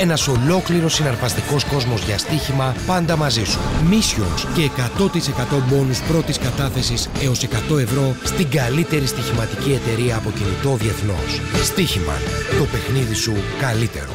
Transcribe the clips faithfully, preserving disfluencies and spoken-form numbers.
Ένας ολόκληρος συναρπαστικός κόσμος για στοίχημα πάντα μαζί σου. Missions και εκατό τοις εκατό μπόνους πρώτης κατάθεσης έως εκατό ευρώ στην καλύτερη στοιχηματική εταιρεία από κινητό διεθνώς. Στοίχημαν. Το παιχνίδι σου καλύτερο.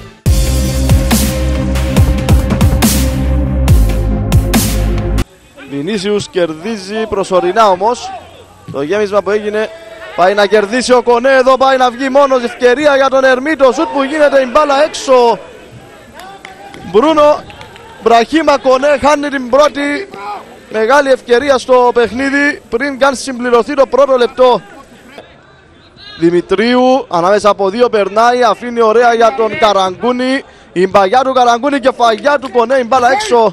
Βινίσιους κερδίζει προσωρινά όμως. Το γέμισμα που έγινε πάει να κερδίσει ο Κονέ. Εδώ πάει να βγει μόνος, ευκαιρία για τον Ερμή. Το σουτ που γίνεται, η μπάλα έξω. Μπρούνο Μπραχίμα Κονέ χάνει την πρώτη μεγάλη ευκαιρία στο παιχνίδι πριν καν συμπληρωθεί το πρώτο λεπτό. Δημητρίου ανάμεσα από δύο περνάει, αφήνει ωραία για τον Καραγκούνη. Η μπαγιά του Καραγκούνη και φαγιά του Κονέ, η μπάλα έξω.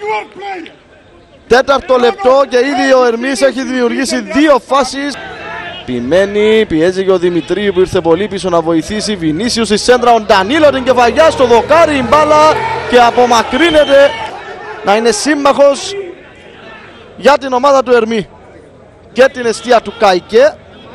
Τέταρτο λεπτό και ήδη ο Ερμής έχει δημιουργήσει δύο φάσεις. Πιμένει, πιέζει και ο Δημητρίου που ήρθε πολύ πίσω να βοηθήσει. Βινίσιους στη σέντρα, ο Ντανίλο την κεφαλιά στο δοκάρι, η μπάλα και απομακρύνεται να είναι σύμμαχος για την ομάδα του Ερμή και την εστία του Καϊκέ.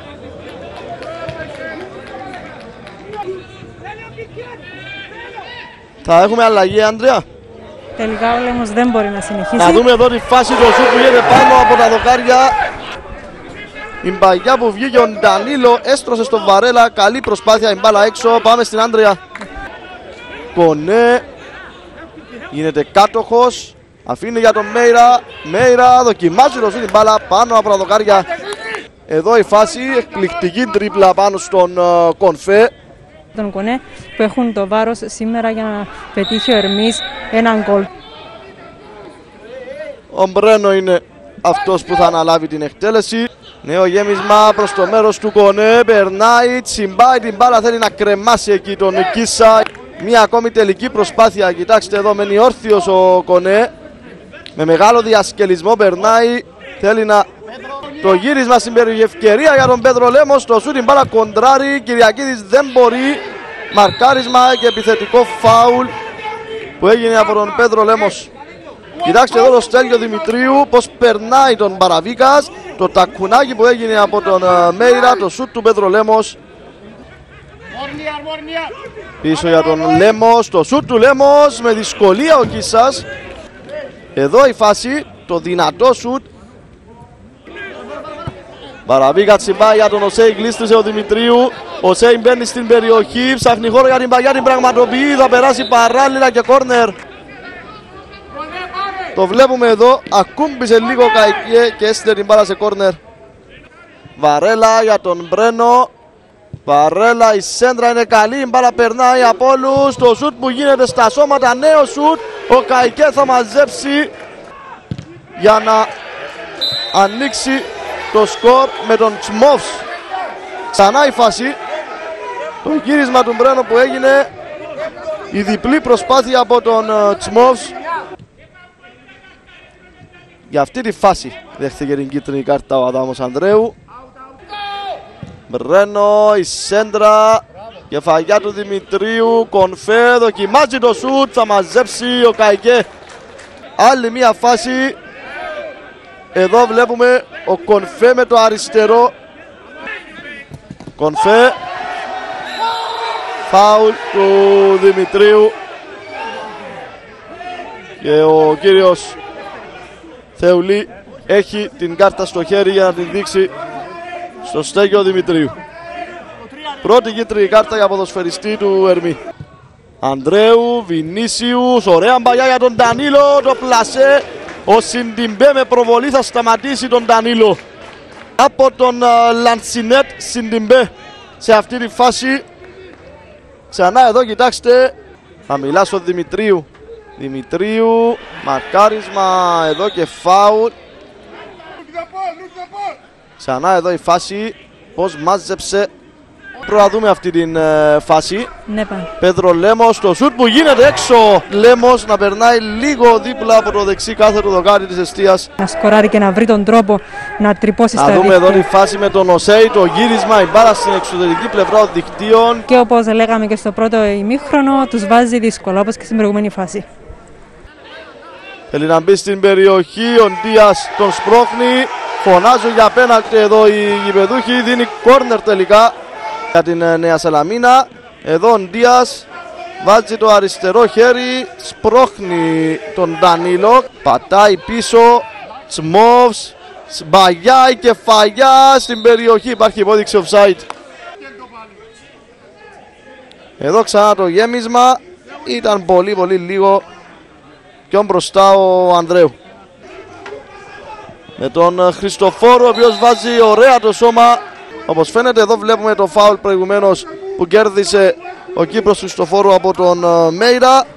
Θα έχουμε αλλαγή, Άντρια. Τελικά ο Λέμος δεν μπορεί να συνεχίσει. Να δούμε εδώ τη φάση του σουτ που γίνεται πάνω από τα δοκάρια. Η μπαγιά που βγήκε ο Ντανίλο έστρωσε στον Βαρέλα. Καλή προσπάθεια, η μπάλα έξω. Πάμε στην Άντρια. Κονέ γίνεται κάτοχος. Αφήνει για τον Μέιρα. Μέιρα δοκιμάζει το σουτ, η μπάλα πάνω από τα δοκάρια. Εδώ η φάση, εκπληκτική τρίπλα πάνω στον uh, Κονφέ. Τον Κονέ που έχουν το βάρος σήμερα για να πετύχει ο Ερμής έναν γκολ. Ο Μπρένο είναι αυτός που θα αναλάβει την εκτέλεση. Νέο γέμισμα προς το μέρος του Κονέ. Περνάει, τσιμπάει την μπάλα, θέλει να κρεμάσει εκεί τον Κίσα. Μια ακόμη τελική προσπάθεια. Κοιτάξτε εδώ, μένει όρθιος ο Κονέ. Με μεγάλο διασκελισμό περνάει. Θέλει να το γύρισμα στην περιοχή. Ευκαιρία για τον Πέτρο Λέμος. Το σούτ, την μπάλα κοντράρει. Κυριακίδης δεν μπορεί. Μαρκάρισμα και επιθετικό φάουλ που έγινε από τον Πέτρο Λέμος. Κοιτάξτε εδώ το Στέλιο Δημητρίου πως περνάει τον Παραβίκας. Το τακουνάκι που έγινε από τον uh, Μέιρα. Το σούτ του Πέτρο Λέμος. Πίσω για τον Λέμος. Το σούτ του Λέμος με δυσκολία ο Κίσας. Εδώ η φάση. Το δυνατό σούτ. Παραβίκα τσιμπάει για τον Οσέι, γλίστρισε ο Δημητρίου. Ο Οσέι μπαίνει στην περιοχή, ψάχνει χώρο για την παγιά, την πραγματοποιεί. Θα περάσει παράλληλα και κόρνερ. Το βλέπουμε εδώ, ακούμπησε λίγο Καϊκέ και έστειλε την μπάλα σε κόρνερ. Βαρέλα για τον Μπρένο. Βαρέλα, η σέντρα είναι καλή, η μπάλα περνάει από όλους. Το σουτ που γίνεται στα σώματα, νέο σουτ. Ο Καϊκέ θα μαζέψει για να ανοίξει το σκορ με τον Τσμόφς. Ξανά η φάση. Το γύρισμα του Μπρένο που έγινε. Η διπλή προσπάθεια από τον uh, Τσμόφς. Για αυτή τη φάση δέχτηκε την κίτρινη κάρτα ο Αδάμος Ανδρέου. Μπρένο, η σέντρα. Κεφαλιά του Δημητρίου. Κονφέ, δοκιμάζει το σουτ. Θα μαζέψει ο Καϊκέ. Άλλη μια φάση. Εδώ βλέπουμε ο Κονφέ με το αριστερό. Κονφέ. Φάουλ του Δημητρίου. Και ο κύριος Θεουλή έχει την κάρτα στο χέρι για να την δείξει στο Στέγιο Δημητρίου. Πρώτη κίτρινη κάρτα για ποδοσφαιριστή του Ερμή. Ανδρέου, Βινίσιους, ωραία μπαλιά για τον Ντανίλο. Το πλασέ. Ο Σιντιμπέ με προβολή θα σταματήσει τον Ντανίλο. Από τον uh, Λαντσινέτ Σιντιμπέ σε αυτή τη φάση. Ξανά εδώ κοιτάξτε. Θα μιλά στον Δημητρίου. Δημητρίου, μαρκάρισμα εδώ και φάουλ. Ξανά εδώ η φάση. Πώς μάζεψε. Πρώτα δούμε αυτή την ε, φάση. Ναι, πάνε. Πέτρο Λέμος, το σουτ που γίνεται έξω. Λέμος να περνάει λίγο δίπλα από το δεξί κάθετο δοκάρι της εστίας. Να σκοράρει και να βρει τον τρόπο να τρυπώσει στα δίκτυα. Να δούμε δίκτυα. εδώ τη φάση με τον Οσέι, το γύρισμα, η μπάλα στην εξωτερική πλευρά των δικτύων. Και όπως λέγαμε και στο πρώτο ημίχρονο, τους βάζει δύσκολα, όπως και στην προηγούμενη φάση. Θέλει να μπει στην περιοχή, ο Ντίας τον σπρώχνει. Φωνάζουν για πέναλτι εδώ οι γηπεδούχοι, δίνει κόρνερ τελικά για την Νέα Σαλαμίνα. Εδώ ο Ντίας Βάζει το αριστερό χέρι, σπρώχνει τον Ντανίλο, πατάει πίσω, Τσμόβς, σμπαγιάει κεφαλιά στην περιοχή, υπάρχει υπόδειξη offside. Εδώ ξανά το γέμισμα, ήταν πολύ πολύ λίγο πιο μπροστά ο Ανδρέου. Με τον Χριστοφόρο, ο οποίος βάζει ωραία το σώμα. Όπως φαίνεται εδώ βλέπουμε το φάουλ προηγουμένως που κέρδισε ο Κύπρος Χριστοφόρου από τον Μέιρα.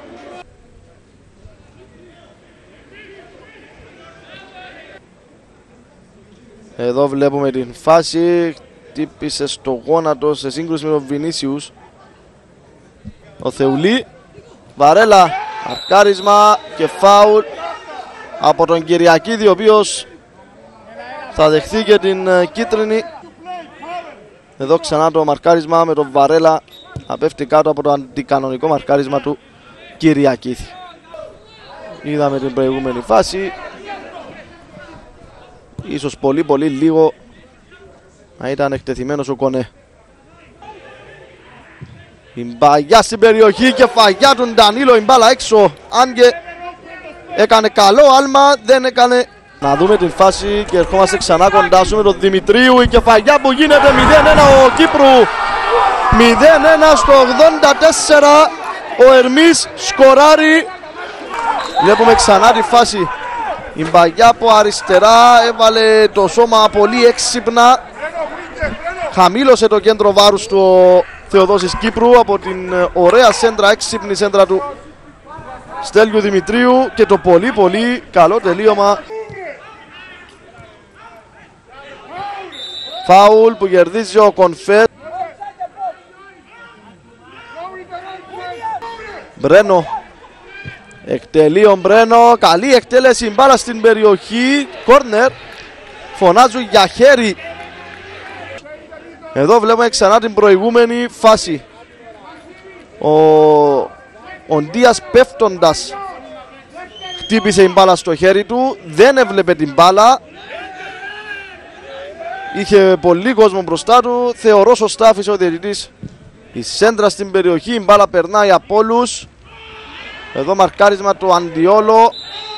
Εδώ βλέπουμε την φάση, χτύπησε στο γόνατο σε σύγκρουση με τον Βινίσιους. Ο Θεουλή, Βαρέλα, αρκάρισμα και φάουλ από τον Κυριακίδη, ο οποίος θα δεχθεί και την κίτρινη. Εδώ ξανά το μαρκάρισμα με τον Βαρέλα να πέφτει κάτω από το αντικανονικό μαρκάρισμα του Κυριακίδη. Είδαμε την προηγούμενη φάση. Ίσως πολύ πολύ λίγο να ήταν εκτεθειμένος ο Κονέ. Η μπαγιά στην περιοχή, κεφαλιά του Ντανίλο, η μπάλα έξω. Αν και έκανε καλό άλμα, δεν έκανε. Να δούμε την φάση και ερχόμαστε ξανά κοντά σου με τον Δημητρίου. Η κεφαλιά που γίνεται μηδέν ένα ο Κύπρου. μηδέν ένα στο ογδόντα τέσσερα. Ο Ερμής σκοράρει. Βλέπουμε ξανά τη φάση. Η μπαγιά από αριστερά έβαλε το σώμα πολύ έξυπνα. Χαμήλωσε το κέντρο βάρους του ο Θεοδόσης Κύπρου από την ωραία σέντρα, έξυπνη σέντρα του Στέλιου Δημητρίου και το πολύ πολύ καλό τελείωμα. Φάουλ που κερδίζει ο Κονφέτ. Μπρένο. Εκτελεί ο Μπρένο. Καλή εκτέλεση, μπάλα στην περιοχή. Κόρνερ. Φωνάζουν για χέρι. Εδώ βλέπουμε ξανά την προηγούμενη φάση. Ο, ο Ντίας πέφτοντας χτύπησε η μπάλα στο χέρι του. Δεν έβλεπε την μπάλα. Είχε πολύ κόσμο μπροστά του. Θεωρώ σωστά άφησε ο διαιτητής η σέντρα στην περιοχή. Η μπάλα περνάει από όλους. Εδώ μαρκάρισμα του Αντιόλο.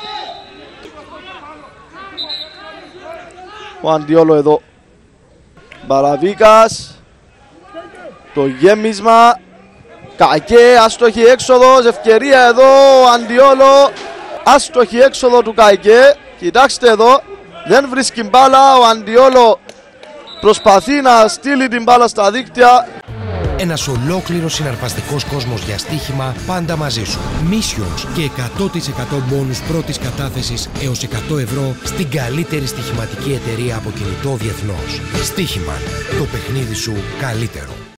Ο Αντιόλο εδώ. Μπαραβίκας. Το γέμισμα. Καϊκέ, άστοχη έξοδος. Ευκαιρία εδώ ο Αντιόλο. Άστοχη έξοδο του Καϊκέ. Κοιτάξτε εδώ. Δεν βρίσκει μπάλα. Ο Αντιόλο προσπαθεί να στείλει την μπάλα στα δίκτυα. Ένας ολόκληρος συναρπαστικός κόσμος για στοίχημα πάντα μαζί σου. Missions και εκατό τοις εκατό μπόνους πρώτης κατάθεσης έως εκατό ευρώ στην καλύτερη στοιχηματική εταιρεία από κινητό διεθνώς. Στοίχημα. Το παιχνίδι σου καλύτερο.